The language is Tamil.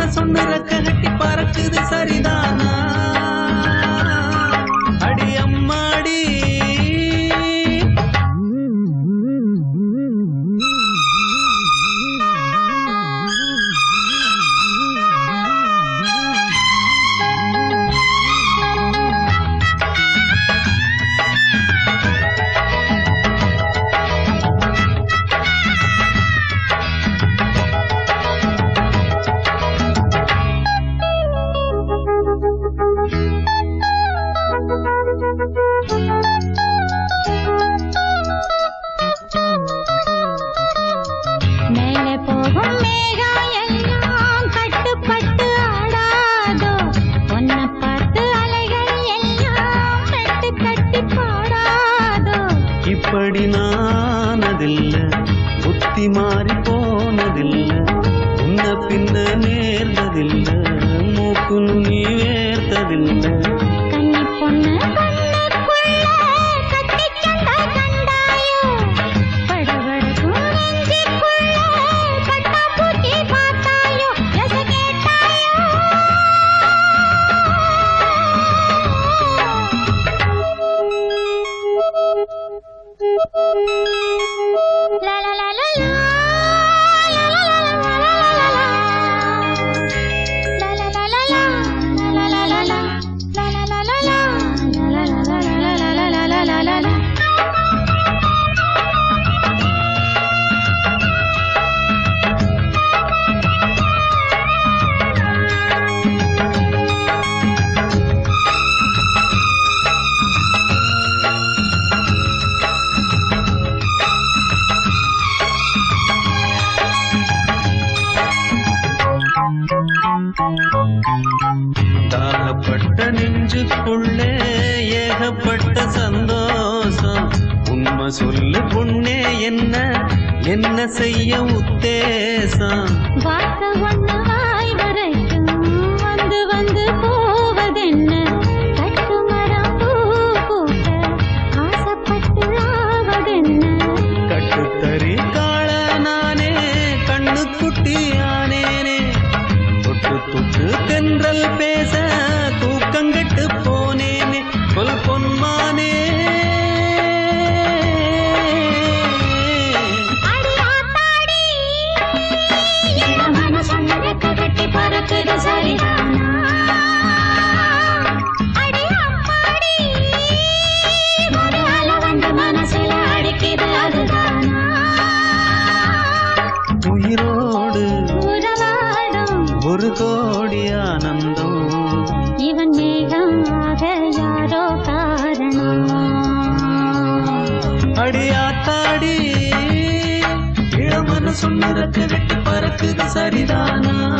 மனசொன்னு ரெக்க கட்டி பறக்குது சரிதானா அடி அம்மாடி இப்படி நானதில்ல புத்தி மாறி போனதில்ல உன்ன பின்ன நேர்ந்ததில்ல மூக்கு நீ வேர்த்ததில்ல கண்ணி பொண்ணு தாகப்பட்ட நெஞ்சுக்குள்ளே ஏகப்பட்ட சந்தோஷம் உண்மை சொல்லு பொண்ணே என்ன என்ன செய்ய உத்தேசம் வார்த்தை ஒண்ணு வாய் வரைக்கும் வந்து வந்து போவதென்ன கட்டு மரம் பூ பூக்க ஆசைப்பட்டு ஆவதென்ன கட்டுத்தறி காள நானே கண்ணு குட்டியானேனே தொட்டு தொட்டு தென்றல் பேச தூக்கங்கட்டு போனேனே சொல் பொன்மானே கட்டி பறக்குது சரிதானா அடி அம்மாடி ஒரு அல வந்து மனசுல அடிக்குது அதுதானா உயிரோடு உறவாடும் ஒரு கோடி ஆனந்தம் இவன் மேகம் ஆக யாரோ காரணம் அடியாத்தாடி இளமன சொன்னதற்கு வெட்டி பறக்குது சரிதானா